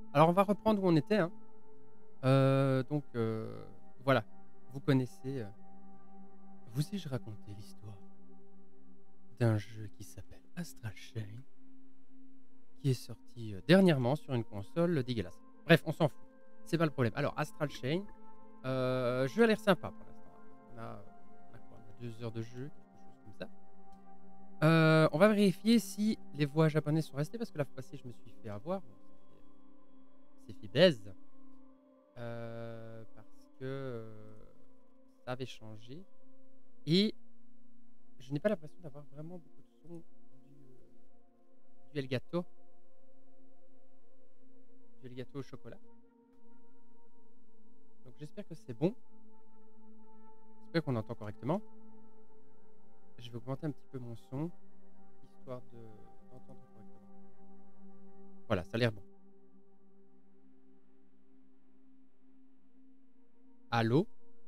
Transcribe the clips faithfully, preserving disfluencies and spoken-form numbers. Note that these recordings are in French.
Alors, on va reprendre où on était. Hein. Euh, donc, euh, voilà. Vous connaissez. Euh, vous ai-je raconté l'histoire d'un jeu qui s'appelle Astral Chain, qui est sorti euh, dernièrement sur une console dégueulasse. Bref, on s'en fout. C'est pas le problème. Alors, Astral Chain, euh, jeu a l'air sympa pour l'instant. On a, on a quoi On a deux heures de jeu, quelque chose comme ça. Euh, on va vérifier si les voix japonaises sont restées, parce que la fois passée, je me suis fait avoir. Bon, c'est fait baise. Euh, parce que euh, ça avait changé. Et je n'ai pas l'impression d'avoir vraiment beaucoup de son du, euh, du Elgato. Du Elgato au chocolat. Donc j'espère que c'est bon. J'espère qu'on entend correctement. Je vais augmenter un petit peu mon son, histoire de, d'entendre correctement. Voilà, ça a l'air bon. Allô?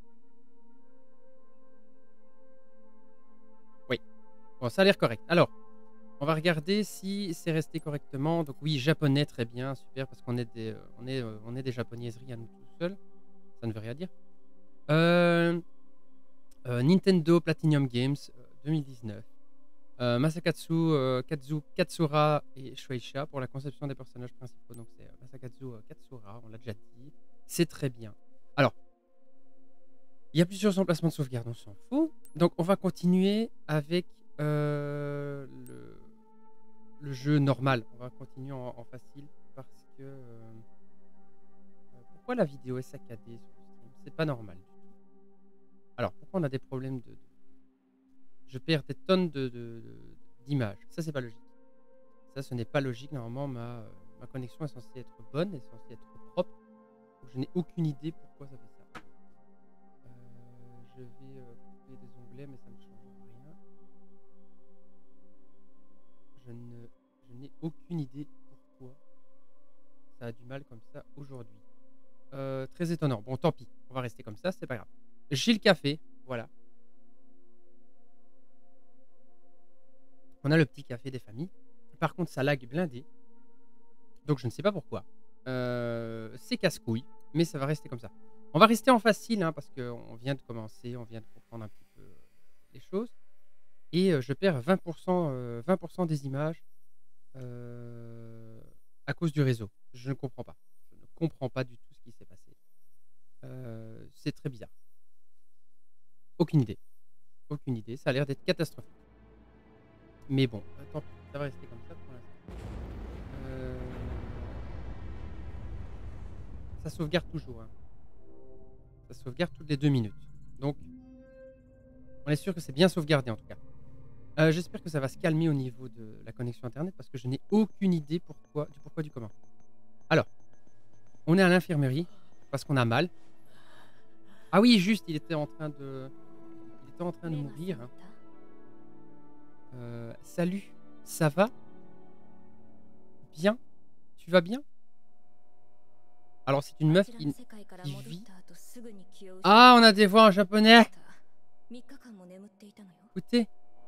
Oui. Bon, ça a l'air correct. Alors, on va regarder si c'est resté correctement. Donc oui, japonais, très bien, super, parce qu'on est des, euh, on est, euh, on est des japonaiseries à nous tout seuls. Ça ne veut rien dire. Euh, euh, Nintendo Platinum Games euh, deux mille dix-neuf. Euh, Masakatsu euh, Katsu, Katsura et Shueisha pour la conception des personnages principaux. Donc c'est euh, Masakatsu euh, Katsura, on l'a déjà dit. C'est très bien. Alors, il y a plusieurs emplacements de sauvegarde, on s'en fout. Donc on va continuer avec euh, le, le jeu normal. On va continuer en, en facile parce que... Euh, pourquoi la vidéo est saccadée sur le stream? C'est pas normal. Alors, pourquoi on a des problèmes de... de... Je perds des tonnes de, de, de, d'images. Ça, c'est pas logique. Ça, ce n'est pas logique. Normalement, ma, euh, ma connexion est censée être bonne, est censée être propre. Donc, je n'ai aucune idée pourquoi ça fait ça. Euh, je vais euh, couper des onglets, mais ça ne change rien. Je, ne, je n'ai aucune idée pourquoi ça a du mal comme ça aujourd'hui. Euh, très étonnant. Bon, tant pis. On va rester comme ça, c'est pas grave. J'ai le café, voilà. On a le petit café des familles. Par contre, ça lag blindé. Donc, je ne sais pas pourquoi. Euh, c'est casse-couille, mais ça va rester comme ça. On va rester en facile, hein, parce qu'on vient de commencer, on vient de comprendre un petit peu les choses. Et euh, je perds vingt pour cent, euh, vingt pour cent des images euh, à cause du réseau. Je ne comprends pas. Je ne comprends pas du tout ce qui s'est passé. Euh, c'est très bizarre. Aucune idée. Aucune idée. Ça a l'air d'être catastrophique. Mais bon, tant pis, ça va rester comme ça pour l'instant. Euh... Ça sauvegarde toujours. Hein. Ça sauvegarde toutes les deux minutes. Donc, on est sûr que c'est bien sauvegardé en tout cas. Euh, J'espère que ça va se calmer au niveau de la connexion internet parce que je n'ai aucune idée pourquoi, du pourquoi du comment. Alors, on est à l'infirmerie parce qu'on a mal. Ah oui, juste, il était en train de, il était en train de mourir. Hein. Euh, salut, ça va? Bien? Tu vas bien? Alors c'est une meuf qui, qui vit... Ah, on a des voix en japonais. Écoutez.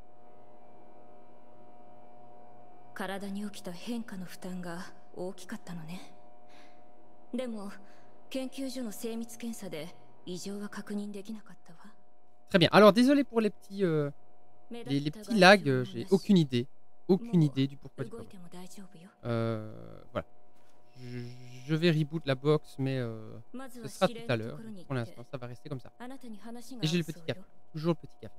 体に起きた変化の負担が大きかったのね。でも研究所の精密検査で異常は確認できなかったわ。 Très bien. Alors désolé pour les petits euh, les, les petits lags, euh, j'ai aucune idée, aucune idée du pourquoi du comment. Euh, voilà. Je, je vais reboot la box, mais euh, ce sera tout à l'heure. Pour l'instant, ça va rester comme ça. Et j'ai le petit café, toujours le petit café.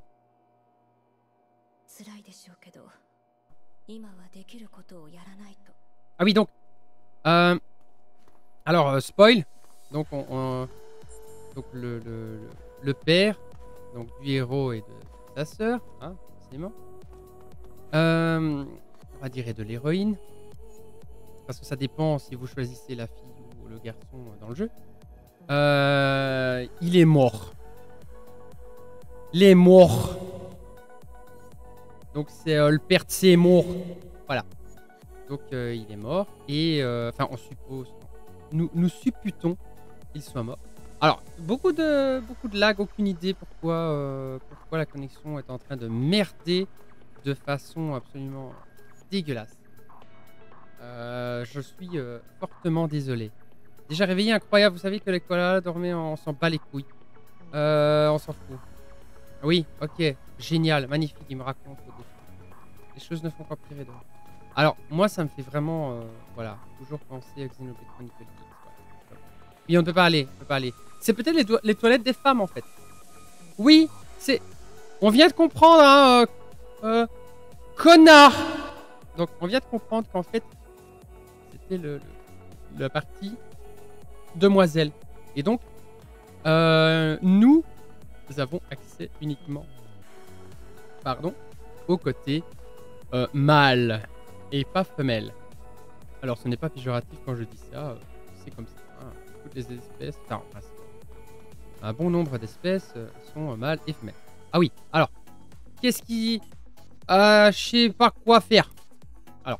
Ah oui, donc, euh, alors, euh, spoil, donc, on, on, donc le, le, le, le père donc, du héros et de sa sœur, hein, forcément, euh, on va dire et de l'héroïne, parce que ça dépend si vous choisissez la fille ou le garçon dans le jeu, euh, il est mort. Il est mort. Donc c'est euh, le père de ses morts. Voilà. Donc euh, il est mort. Et enfin euh, on suppose. Nous, nous supputons qu'il soit mort. Alors, beaucoup de, beaucoup de lag, aucune idée pourquoi, euh, pourquoi la connexion est en train de merder de façon absolument dégueulasse. Euh, je suis euh, fortement désolé. Déjà réveillé, incroyable. Vous savez que les koalas dormaient, on s'en bat les couilles. Euh, on s'en fout. Oui, ok. Génial, magnifique. Il me raconte. Les choses ne font qu'empirer. Donc. Alors, moi, ça me fait vraiment... Euh, voilà, toujours penser à Xenoblade Chronicles. Oui, on ne peut pas aller. On peut pas aller. C'est peut-être les, les toilettes des femmes, en fait. Oui, c'est... On vient de comprendre, hein... Euh, euh, connard. Donc, on vient de comprendre qu'en fait, c'était le, le, la partie demoiselle. Et donc, euh, nous, nous avons accès uniquement, pardon, au côté euh, mâle et pas femelle. Alors, ce n'est pas péjoratif quand je dis ça, euh, c'est comme ça. Hein. Toutes les espèces, enfin, un bon nombre d'espèces euh, sont euh, mâles et femelles. Ah oui, alors, qu'est-ce qui... Euh, je sais pas quoi faire. Alors,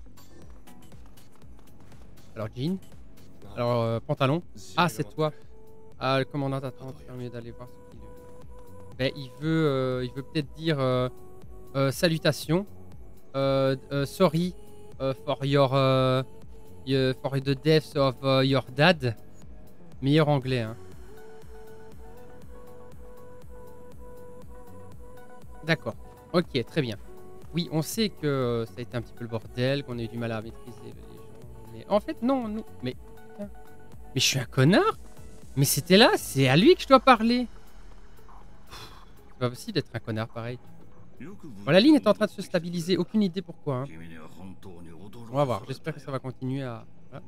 alors jean. Alors, euh, pantalon. Ah, c'est toi. Ah, le commandant attend, permet d'aller voir ce qu'il veut. Ben, il veut, euh, il veut peut-être dire euh, euh, salutations. Euh, euh, sorry uh, for your, uh, uh, for the death of uh, your dad. Meilleur anglais, hein. D'accord. Ok, très bien. Oui, on sait que ça a été un petit peu le bordel, qu'on a eu du mal à maîtriser les gens. Mais en fait, non, nous. Mais. Mais je suis un connard. Mais c'était là, c'est à lui que je dois parler. C'est pas possible d'être un connard pareil. Bon, la ligne est en train de se stabiliser, aucune idée pourquoi. Hein. On va voir, j'espère que ça va continuer à... Voilà.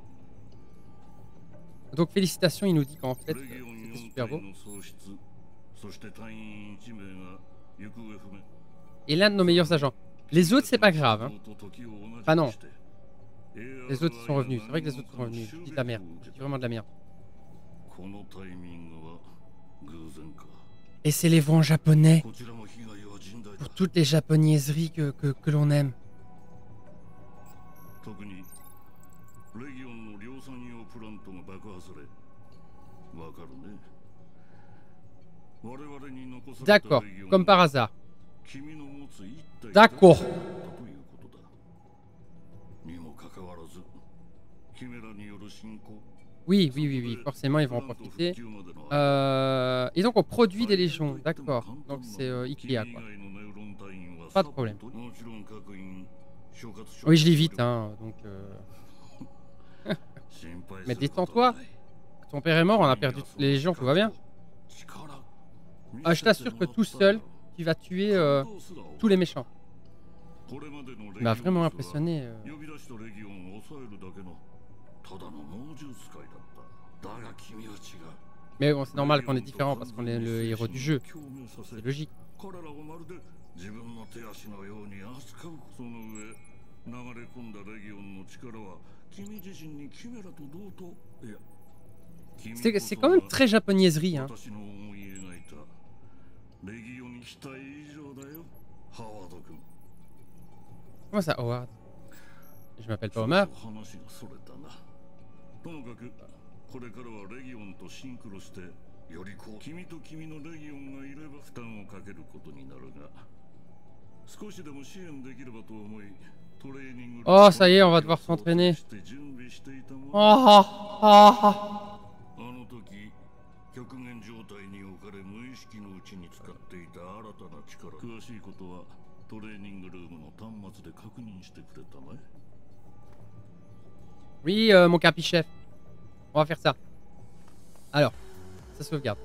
Donc félicitations, il nous dit qu'en fait, c'était super beau. Et l'un de nos meilleurs agents. Les autres, c'est pas grave. Hein. Enfin non. Les autres, ils sont revenus. C'est vrai que les autres sont revenus. Je dis de la merde. Je dis vraiment de la merde. Et c'est les vents japonais. Pour toutes les japonaiseries que, que, que l'on aime. D'accord, comme par hasard. D'accord. Oui, oui, oui, oui, forcément ils vont en profiter. Euh, et donc on produit des légions, d'accord. Donc c'est euh, Ikea quoi. Pas de problème. Oui, je lis vite, hein, donc... Euh... Mais détends-toi. Ton père est mort, on a perdu toutes les légions, tout va bien. Ah, je t'assure que tout seul, tu vas tuer euh, tous les méchants. Il m'a vraiment impressionné. Euh... Mais bon, c'est normal qu'on est différent parce qu'on est le héros du jeu. C'est logique. C'est quand même très japonaiserie, hein. Comment ça, Howard? Je m'appelle pas Omar. Oh, ça y est, on va devoir s'entraîner. Oh, oh, oh. Oui, euh, mon capi-chef. On va faire ça. Alors, ça sauvegarde.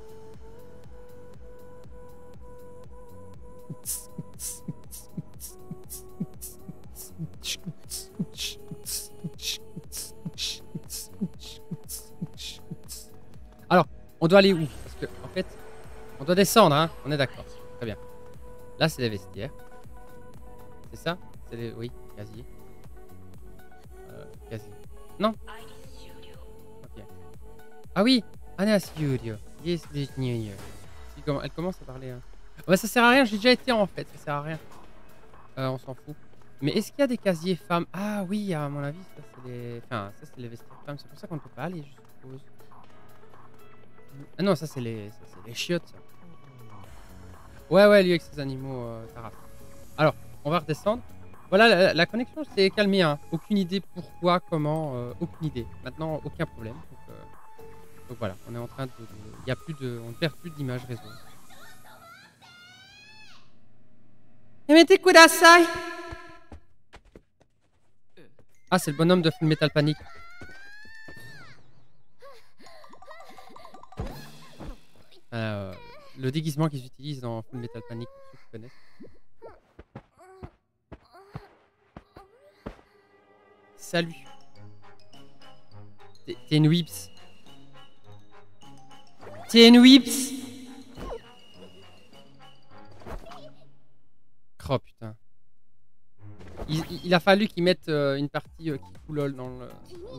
Alors, on doit aller où? Parce que, en fait, on doit descendre, hein. On est d'accord. Très bien. Là, c'est les vestiaires. C'est ça? C'est les... Oui, casier. Euh, casier. Non? Ok. Ah oui! Anna Studio. Yes, this new year. Elle commence à parler. Hein. Bah, ça sert à rien, j'ai déjà été en fait. Ça sert à rien. Euh, on s'en fout. Mais est-ce qu'il y a des casiers femmes? Ah oui, à mon avis, ça c'est les. Enfin, ça c'est les vestiaires femmes. C'est pour ça qu'on ne peut pas aller, je suppose. Ah non, ça c'est les. Ça, c'est les chiottes. Ça. Ouais, ouais, lui avec ses animaux, euh, Taraf. Alors, on va redescendre. Voilà, la, la connexion s'est calmée. Hein. Aucune idée pourquoi, comment, euh, aucune idée. Maintenant, aucun problème. Donc, euh, donc voilà, on est en train de... Il y a plus de... On ne perd plus d'image réseau. Yamete kudasai! Ah, c'est le bonhomme de Full Metal Panic. Euh, le déguisement qu'ils utilisent dans Full Metal Panic, pour ceux qui connaissent. Salut. T'es une whips. T'es une whips. Oh putain. Il, il a fallu qu'ils mettent euh, une partie euh, qui coulole dans le...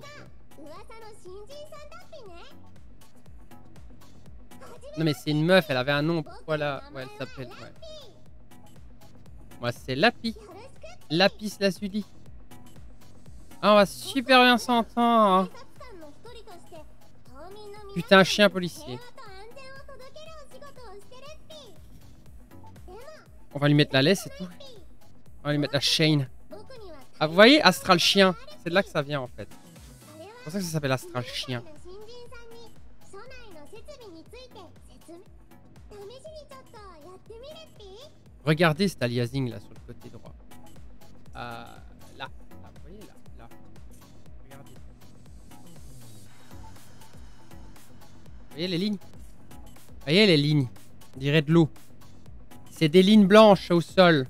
Non mais c'est une meuf, elle avait un nom, pourquoi là... Ouais, elle s'appelle... Ouais. Moi c'est Lapi. Lapis Lazuli. Ah, on va super bien s'entendre. Putain, chien policier. On va lui mettre la laisse et tout. On va lui mettre la chaîne. Ah, vous voyez, Astral Chien. C'est de là que ça vient en fait. C'est pour ça que ça s'appelle Astral Chien. Regardez cet aliasing là sur le côté droit. Euh, là, là, vous voyez là, là. Regardez. Vous voyez les lignes? Vous voyez les lignes? On dirait de l'eau. C'est des lignes blanches au sol.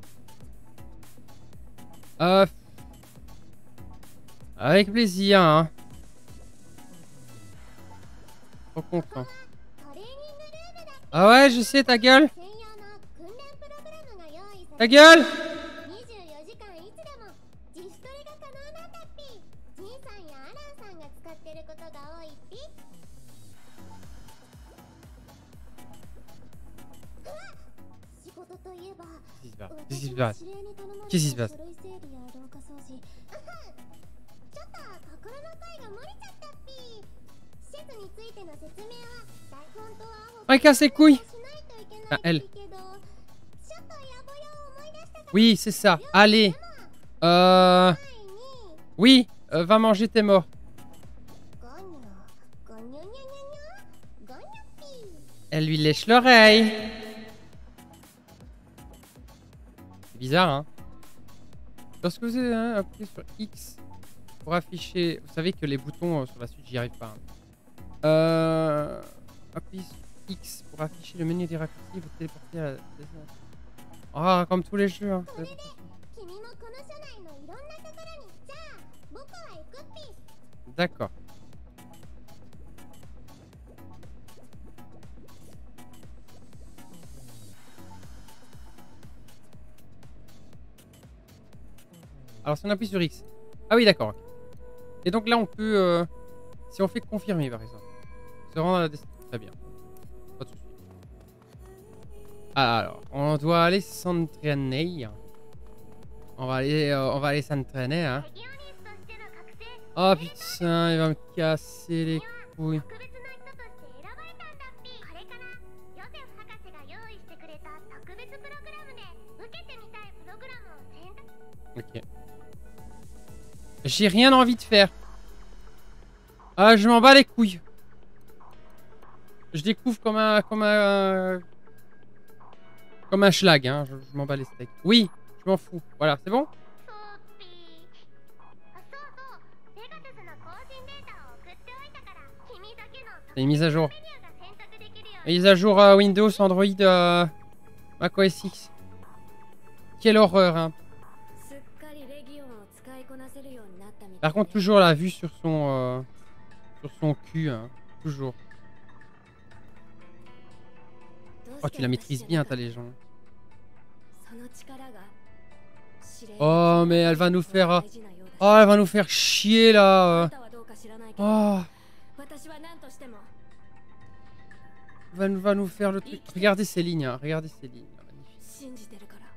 Euh, avec plaisir, hein. Trop content. Ah ouais, je sais, ta gueule. Ta gueule. Qu'est-ce qui se passe? Qu'est-ce qui se passe? Ouais, casse ses couilles. Ah, elle. Oui, c'est ça. Allez. Euh... Oui, euh, va manger tes morts. Elle lui lèche l'oreille. C'est bizarre, hein. Lorsque vous avez hein, appuyé sur X pour afficher... Vous savez que les boutons euh, sur la suite, j'y arrive pas. Hein. Euh... Appuyez sur X pour afficher le menu des raccourcis. Vous téléportez à la... Ah, comme tous les jeux. Hein. D'accord. Alors si on appuie sur X. Ah oui d'accord. Et donc là on peut... Euh, si on fait confirmer par exemple. Se rendre à la destination. Très bien. Pas de soucis. Alors on doit aller s'entraîner. On va aller, euh, on va aller s'entraîner. Hein. Oh putain, il va me casser les couilles. Ok. J'ai rien envie de faire. Ah, je m'en bats les couilles. Je découvre comme un... Comme un... Comme un schlag, hein. Je, je m'en bats les steaks. Oui, je m'en fous. Voilà, c'est bon? C'est une mise à jour. Mise à jour euh, Windows, Android, euh, macOS X. Quelle horreur, hein. Par contre, toujours la vue sur son euh, sur son cul, hein. Toujours. Oh, tu la maîtrises bien, ta légende. Oh, mais elle va nous faire... Euh... Oh, elle va nous faire chier, là. Euh... Oh. Elle va, va nous faire le truc. Regardez ces lignes, hein. Regardez ces lignes. Magnifique.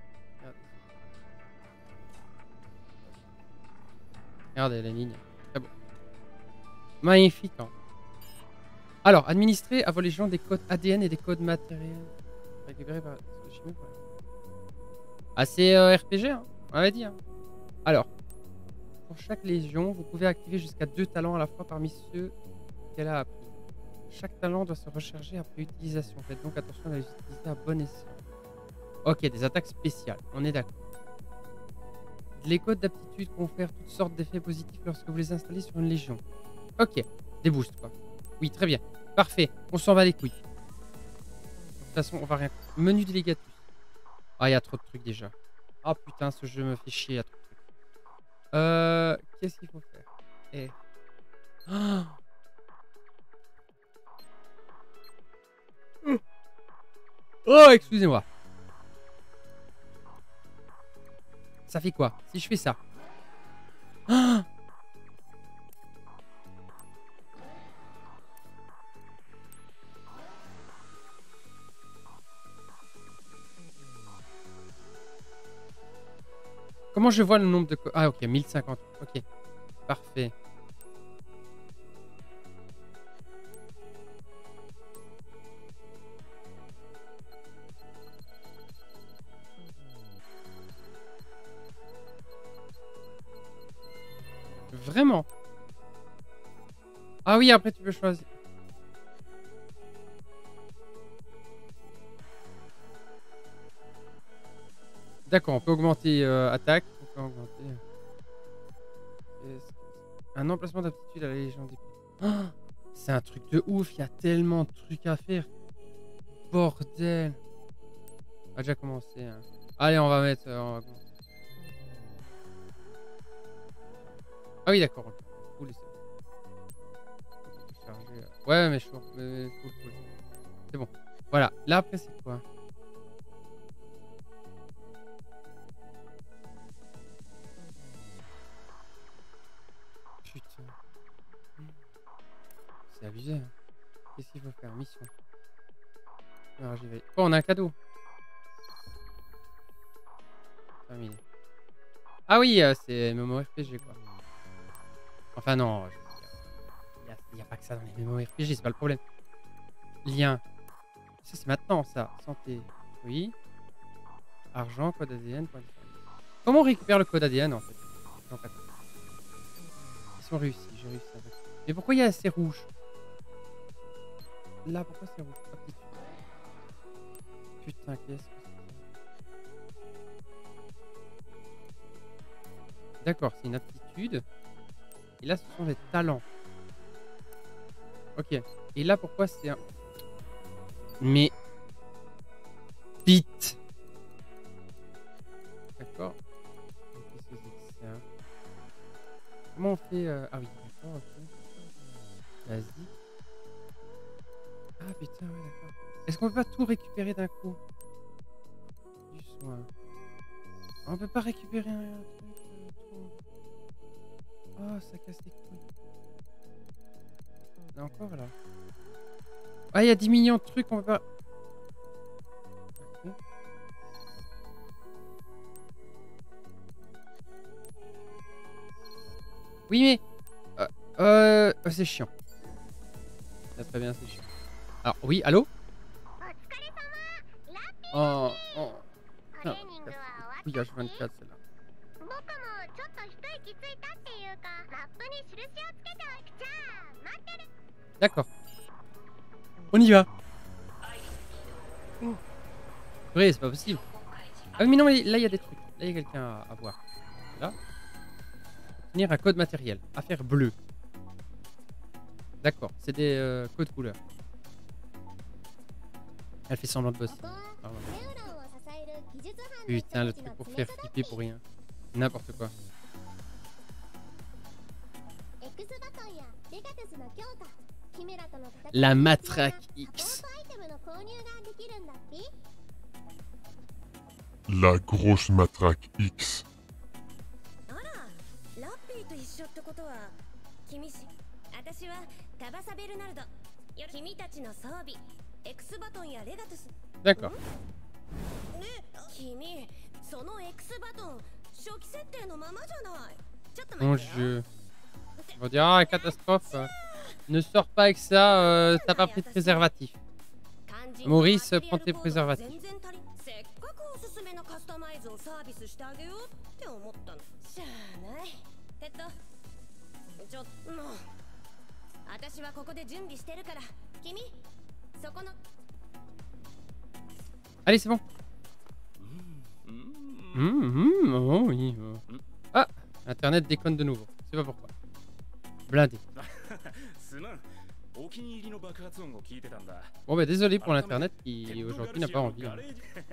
Regardez les lignes. Très beau. Magnifique. Hein. Alors, administrer à vos légions des codes A D N et des codes matériels. Récupérés par... Ah, c'est euh, R P G, hein. On avait dit. Hein. Alors, pour chaque légion, vous pouvez activer jusqu'à deux talents à la fois parmi ceux qu'elle a appris. Chaque talent doit se recharger après utilisation. Faites donc attention à les utiliser à bon escient. Ok, des attaques spéciales. On est d'accord. Les codes d'aptitude confèrent toutes sortes d'effets positifs lorsque vous les installez sur une légion. Ok, des boosts quoi. Oui, très bien. Parfait, on s'en va les couilles. De toute façon, on va rien... Menu délégatus. Ah, il y a trop de trucs déjà. Ah putain, ce jeu me fait chier, il y a trop de trucs. Euh... Qu'est-ce qu'il faut faire? Eh... Oh, oh excusez-moi. Ça fait quoi si je fais ça? Ah, comment je vois le nombre de... Ah ok, mille cinquante. Ok, parfait. Vraiment? Ah oui, après tu peux choisir. D'accord, on peut augmenter euh, attaque. On peut augmenter... Un emplacement d'aptitude à la Légion des... Oh, c'est un truc de ouf, il y a tellement de trucs à faire. Bordel. On a déjà commencé. Hein. Allez, on va mettre... Euh, on va... Ah oui, d'accord. Cool, ouais, mais je trouve... Mais... Cool, cool. C'est bon. Voilà. Là, après, c'est quoi? Putain. C'est abusé. Hein. Qu'est-ce qu'il faut faire? Mission. Alors, j'y vais. Oh, on a un cadeau. Terminé. Ah oui, euh, c'est MMORPG, quoi. Enfin, non. Il n'y a, a pas que ça dans les MMORPG, c'est pas le problème. Lien. Ça, c'est maintenant, ça. Santé. Oui. Argent, code A D N. Point de... Comment on récupère le code A D N, en fait? Ils sont réussis, j'ai réussi avec. Mais pourquoi il y a ces rouges? Là, pourquoi c'est rouge? Putain, qu'est-ce que c'est? D'accord, c'est une aptitude. Et là, ce sont des talents. Ok. Et là, pourquoi c'est un... Mais... Vite. D'accord. Comment on fait euh... Ah oui, d'accord, ok. Vas-y. Ah putain, ouais, d'accord. Est-ce qu'on peut pas tout récupérer d'un coup? Du soin. On peut pas récupérer un truc. Oh, ça casse les couilles. Là encore, là. Ah, il y a dix millions de trucs, on peut pas... Okay. Oui, mais... Euh... euh c'est chiant. C'est très bien, c'est chiant. Alors, oui, allô? Oh, oh. Putain, oui, H vingt-quatre, celle-là. D'accord. On y va. Oui, c'est pas possible. Ah mais non, mais là, il y a des trucs. Là, il y a quelqu'un à, à voir. Là. Obtenir un code matériel. Affaire bleue. D'accord, c'est des euh, codes couleurs. Elle fait semblant de bosser. Pardon. Putain, le truc pour faire flipper pour rien. N'importe quoi. La matraque X. La grosse matraque X. D'accord. Mon jeu. On va dire, ah, catastrophe. Ne sors pas avec ça, euh, t'as pas pris de préservatif. Maurice, prends tes préservatifs. 前のカスタマイズをサービスしてあげようって思ったの。しゃあない。えっとちょっともう私はここで準備してるから、君そこの Allez, c'est bon. Mmh, mmh, oh oui. Ah, Internet déconne de nouveau. Je sais pas pourquoi. Blindé. Bon bah désolé pour l'internet qui aujourd'hui n'a pas envie. Hein.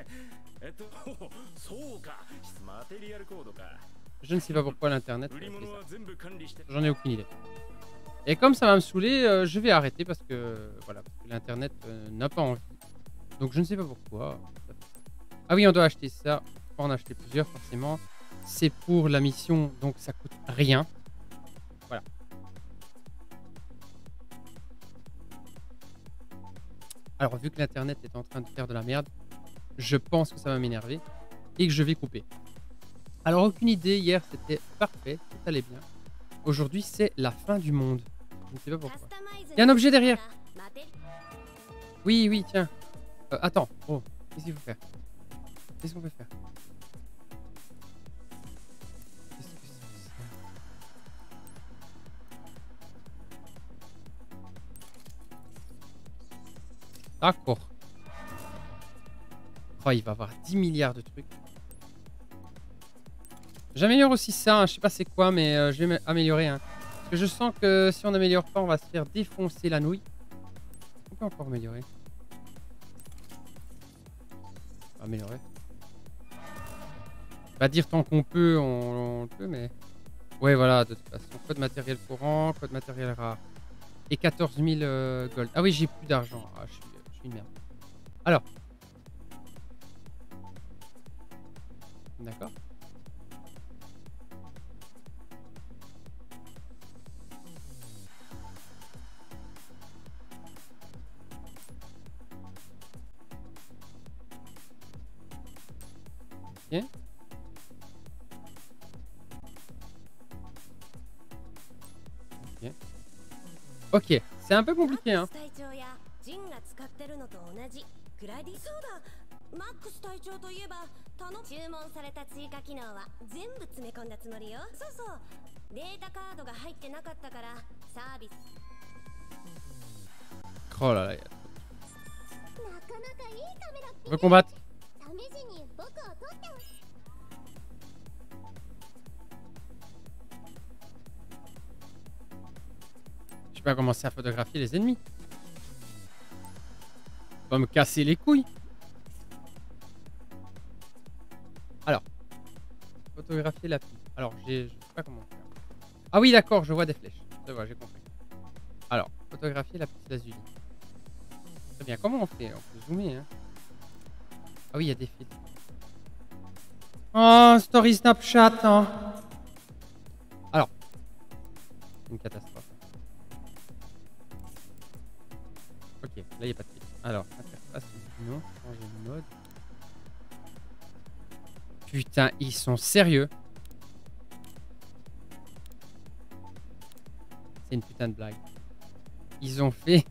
Je ne sais pas pourquoi l'internet fait ça. J'en ai aucune idée. Et comme ça va me saouler, euh, je vais arrêter parce que voilà, parce que l'internet euh, n'a pas envie. Donc je ne sais pas pourquoi. Ah oui, on doit acheter ça. On en a acheté plusieurs forcément. C'est pour la mission, donc ça coûte rien. Voilà. Alors vu que l'internet est en train de faire de la merde, je pense que ça va m'énerver et que je vais couper. Alors aucune idée, hier c'était parfait, tout allait bien. Aujourd'hui c'est la fin du monde. Je ne sais pas pourquoi. Il y a un objet derrière. Oui, oui, tiens. Euh, attends. Oh, qu'est-ce qu'il faut faire? Qu'est-ce qu'on peut faire? Qu'est-ce que c'est ça? D'accord. Oh, il va avoir dix milliards de trucs. J'améliore aussi ça, hein. Je sais pas c'est quoi, mais euh, je vais améliorer. Hein. Parce que je sens que si on n'améliore pas, on va se faire défoncer la nouille. On peut encore améliorer. Améliorer. Pas dire tant qu'on peut, on, on peut, mais... Ouais, voilà, de toute façon. Code matériel courant, code matériel rare. Et quatorze mille euh, gold. Ah oui, j'ai plus d'argent. Ah, je suis, je suis une merde. Alors. D'accord. Ok. Ok. Ok, c'est un peu compliqué, hein. Oh là là. On veut combattre. Je vais pas commencer à photographier les ennemis. Va me casser les couilles. Alors, photographier la pile. Alors, j'ai, je sais pas comment faire. Ah oui, d'accord, je vois des flèches. Ça va, j'ai compris. Alors, photographier la petite lazuli. Très bien, comment on fait? On peut zoomer, hein. Ah oui, il y a des fils. Oh, story Snapchat, hein. Alors, une catastrophe. Ok, là il n'y a pas de fil. Alors, interface, non, changer de mode. Putain, ils sont sérieux. C'est une putain de blague. Ils ont fait...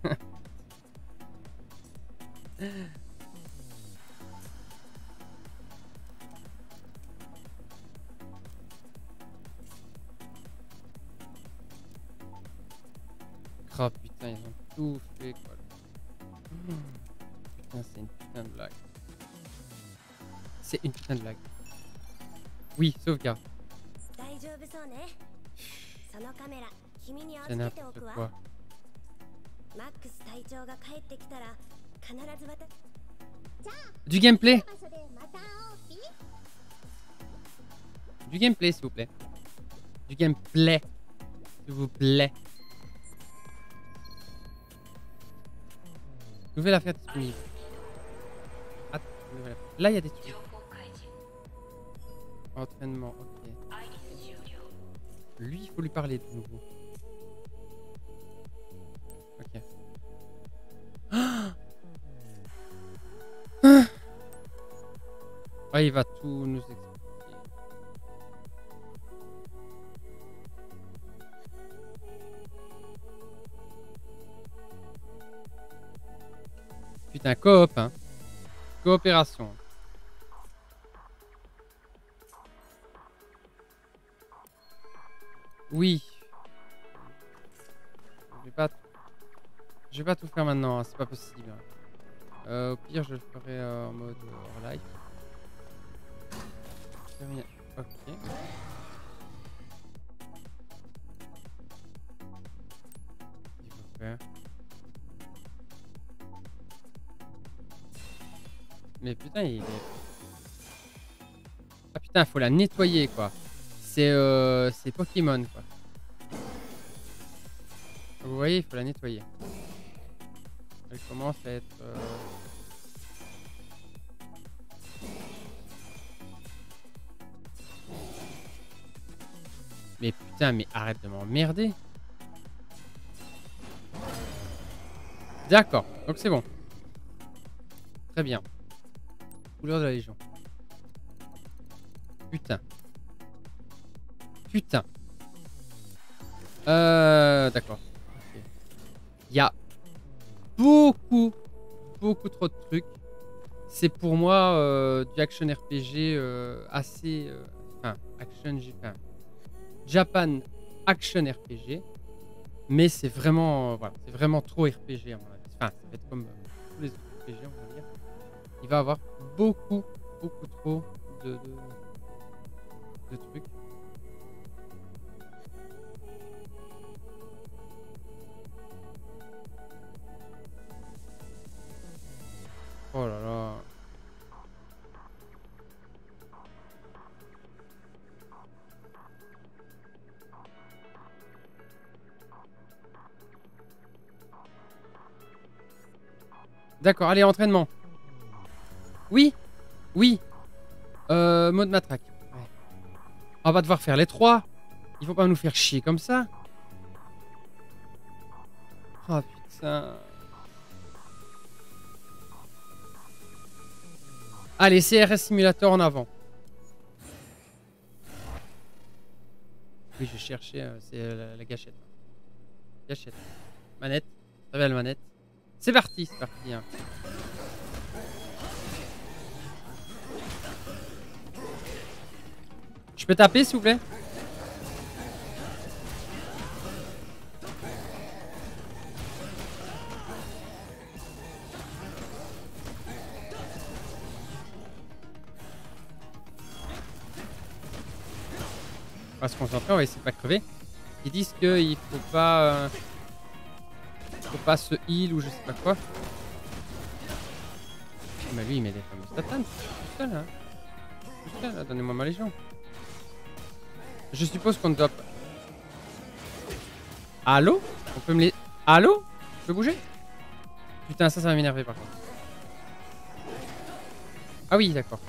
Oh putain, ils ont tout fait quoi. Putain, c'est une putain de blague. C'est une putain de blague. Oui, sauvegarde. C'est n'importe quoi. Du gameplay. Du gameplay, s'il vous plaît. Du gameplay. S'il vous plaît. Nouvelle affaire disponible. Attends, nouvelle affaire. Là, il y a des trucs. Entraînement, ok. Lui, il faut lui parler de nouveau. Ok. Ah, ah, il va tout nous expliquer. Putain, coop, hein. Coopération. Oui. Je vais pas, je vais pas tout faire maintenant, hein, c'est pas possible. Euh, au pire, je le ferai euh, en mode euh, hors live. Terminé. Ok. Il faut faire. Mais putain, il est. Ah putain, faut la nettoyer quoi. C'est euh, c'est Pokémon quoi. Vous voyez, il faut la nettoyer. Elle commence à être. Euh... Mais putain, mais arrête de m'emmerder. D'accord, donc c'est bon. Très bien. Couleur de la Légion. Putain. Putain. Euh, d'accord. Okay. Il y a beaucoup, beaucoup trop de trucs. C'est pour moi euh, du action R P G euh, assez... Euh, enfin, action... Enfin, Japan action R P G. Mais c'est vraiment... Euh, voilà, c'est vraiment trop R P G à mon avis. Enfin, ça va être comme euh, tous les autres R P G, on va dire. Il va avoir beaucoup, beaucoup trop de, de, de trucs. Oh là là. D'accord, allez, entraînement. Oui, oui. Euh, mode matraque. Ouais. On va devoir faire les trois. Il faut pas nous faire chier comme ça. Oh putain. Allez, C R S Simulator en avant. Oui, je cherchais, euh, c'est euh, la, la gâchette. Gâchette. Manette. Très belle manette. C'est parti, c'est parti. Hein. Je peux taper, s'il vous plaît? On va se concentrer, on va essayer de pas crever. Ils disent qu'il faut pas... Euh, faut pas se heal ou je sais pas quoi. Oh, mais lui, il met des fameuses tatanes. Je suis tout seul, hein. Je suis tout seul, là. Donnez-moi ma légion. Je suppose qu'on ne doit pas... Allô? On peut me les... Allô? Je peux bouger? Putain, ça, ça va m'énerver, par contre. Ah oui, d'accord.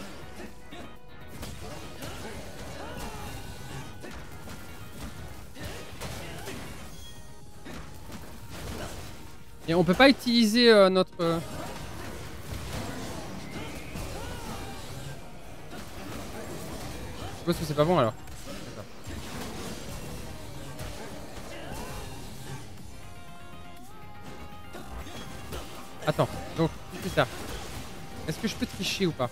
Et on peut pas utiliser euh, notre... Euh... Je suppose que c'est pas bon alors. Attends, donc, c'est ça. Est-ce que je peux tricher ou pas?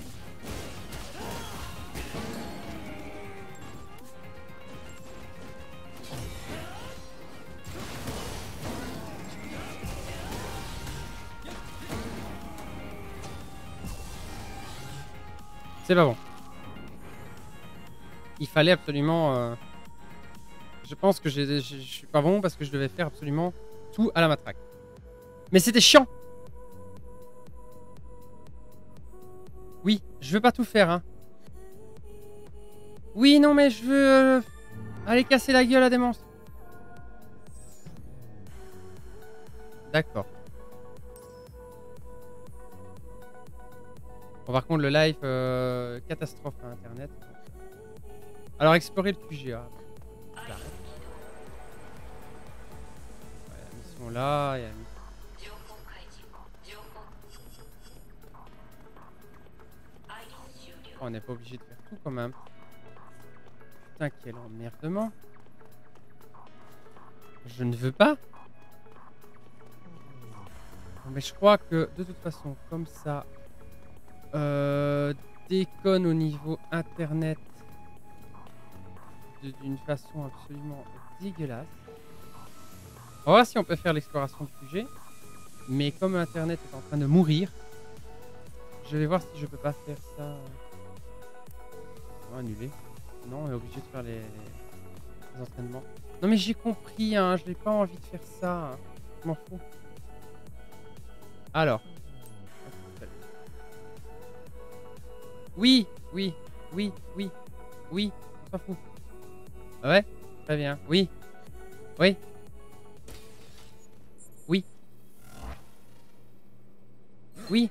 C'est pas bon. Il fallait absolument... Euh... Je pense que je suis pas bon parce que je devais faire absolument tout à la matraque. Mais c'était chiant. Oui, je veux pas tout faire, hein. Oui, non, mais je veux... Euh... aller casser la gueule à des monstres. D'accord. Bon, par contre, le live, euh, catastrophe à Internet. Alors, explorer le Q G A. Ouais, la mission là, il y a la mission... Oh, on n'est pas obligé de faire tout quand même. Putain, quel emmerdement. Je ne veux pas. Mais je crois que de toute façon, comme ça, euh, déconne au niveau internet d'une façon absolument dégueulasse. On va voir si on peut faire l'exploration du Q G. Mais comme Internet est en train de mourir, je vais voir si je peux pas faire ça. On va annuler. Non, on est obligé de faire les, les entraînements. Non mais j'ai compris, hein, je n'ai pas envie de faire ça. Hein. Je m'en fous. Alors. Oui, oui, oui, oui, oui, on s'en fout. Ouais, très bien. Oui, oui, oui, oui.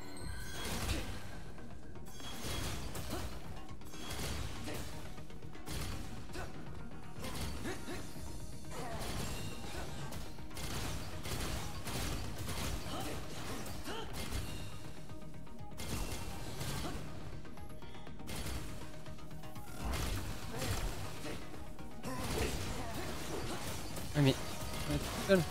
Ah mais on est tout seul.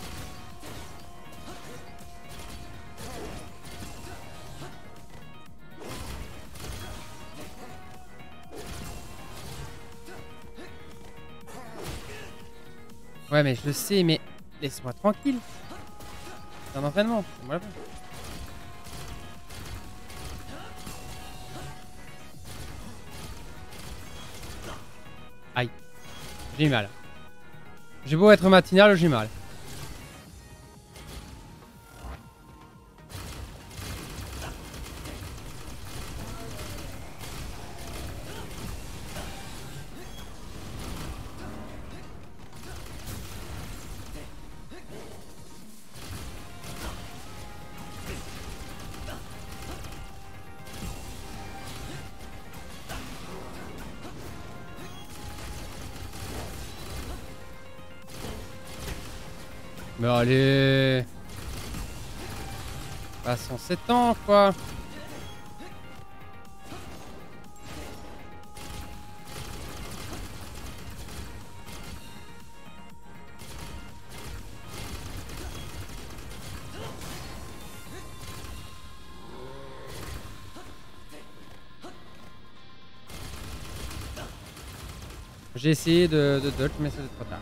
Ouais mais je le sais, mais laisse-moi tranquille. C'est un entraînement. Voilà. Aïe. J'ai eu mal. J'ai beau être matinal, j'ai mal. Mais allez. Passons sept ans quoi. J'ai essayé de, de dodge mais c'était trop tard.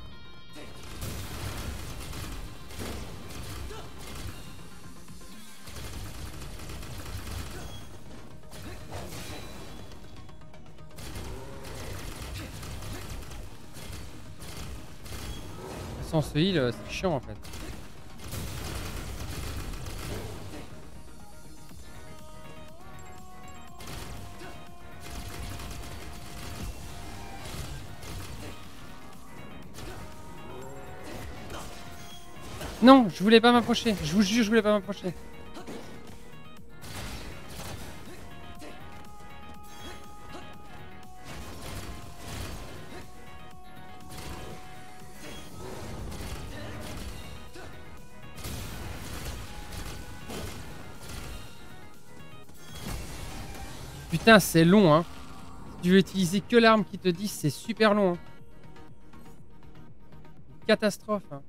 Sans ce heal, c'est chiant en fait. Non, je voulais pas m'approcher. Je vous jure, je voulais pas m'approcher. Putain, c'est long, hein. Si tu veux utiliser que l'arme qui te dit, c'est super long. Hein. Catastrophe. Hein.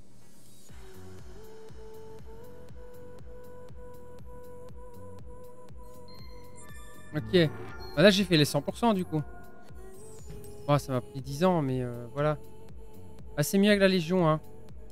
Ok. Bah là, j'ai fait les cent pour cent du coup. Oh, ça m'a pris dix ans, mais euh, voilà. Ah, c'est mieux avec la Légion, hein.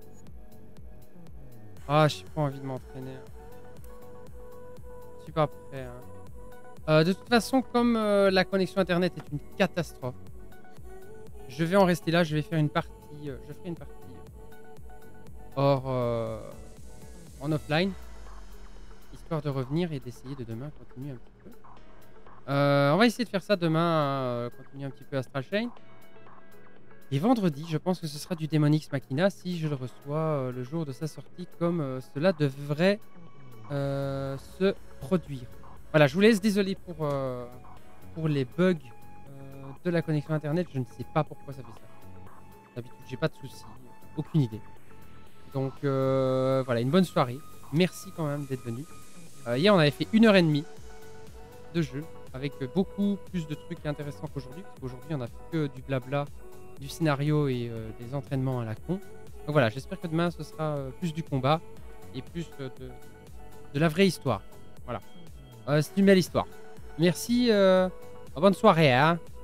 Ah, j'ai pas envie de m'entraîner. Je suis pas prêt, hein. Euh, de toute façon, comme euh, la connexion internet est une catastrophe, je vais en rester là. Je vais faire une partie. Euh, je ferai une partie hors euh, en offline, histoire de revenir et d'essayer de demain continuer un petit peu. Euh, on va essayer de faire ça demain, euh, continuer un petit peu Astral Chain. Et vendredi, je pense que ce sera du Demon X Machina si je le reçois euh, le jour de sa sortie, comme euh, cela devrait euh, se produire. Voilà, je vous laisse, désolé pour, euh, pour les bugs euh, de la connexion internet, je ne sais pas pourquoi ça fait ça. D'habitude, j'ai pas de soucis, aucune idée. Donc euh, voilà, une bonne soirée. Merci quand même d'être venu. Euh, hier, on avait fait une heure et demie de jeu, avec beaucoup plus de trucs intéressants qu'aujourd'hui, parce qu'aujourd'hui, on a fait que du blabla, du scénario et euh, des entraînements à la con. Donc voilà, j'espère que demain, ce sera euh, plus du combat et plus euh, de, de la vraie histoire. Voilà. Euh, c'est une belle histoire. Merci. Euh, bonne soirée. Hein.